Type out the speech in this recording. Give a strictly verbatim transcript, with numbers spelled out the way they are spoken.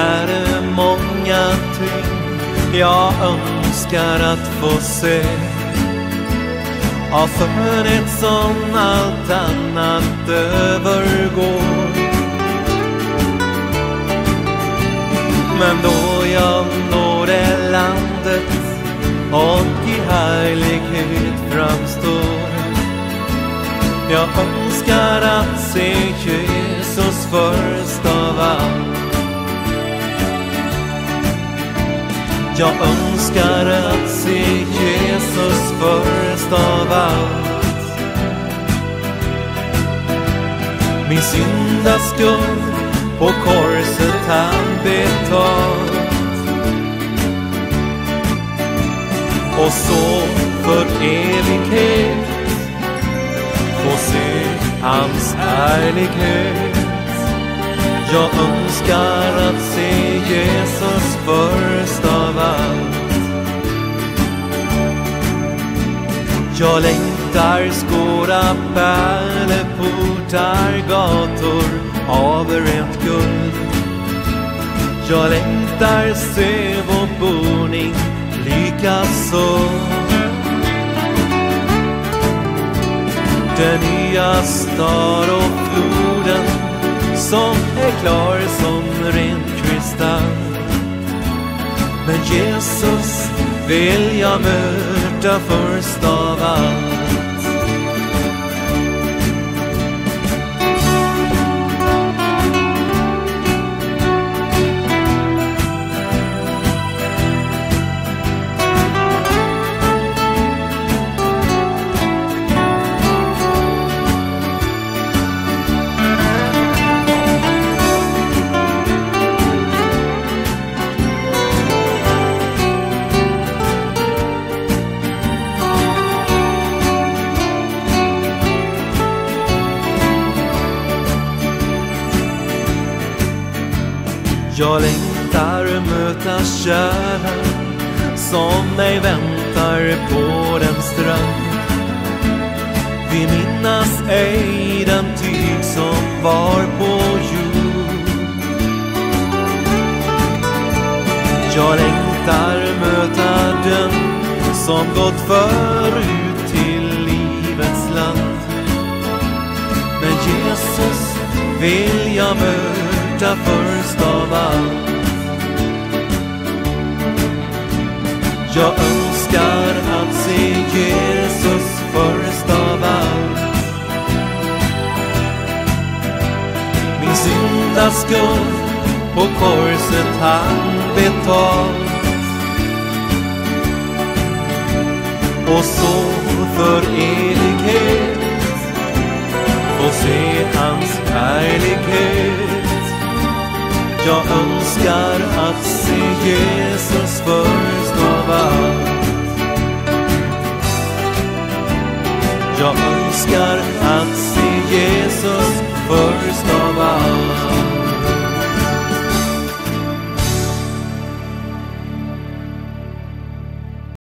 är det många ting jag önskar att få se, av skönhet som allt annat övergår. Men då jag når det landet och i härlighet framstår, jag önskar att se Jesus först av allt. Jag önskar att se Jesus först av allt. Min syndaskuld på korset han betalt, och så för evighet få se hans härlighet. Jag önskar att se Jesus först av allt. Jag längtar skåda pärleportar, gator av rent guld. Jag längtar se vår boning likaså. Den nya stad och floden som är klar som ren kristall. Men Jesus vill jag möta först av allt. Jag längtar möta kärnan som mig väntar på den strand. Vi minnas ej den tid som var på jord. Jag längtar möta den som gått förut till livets land. Men Jesus vill jag möta först av allt. Jag önskar att se Jesus först av allt. Min syndaskuld på korset han betalt, och så för evighet få se hans härlighet. Jag önskar att se Jesus först av allt. Jag önskar att se Jesus först av allt.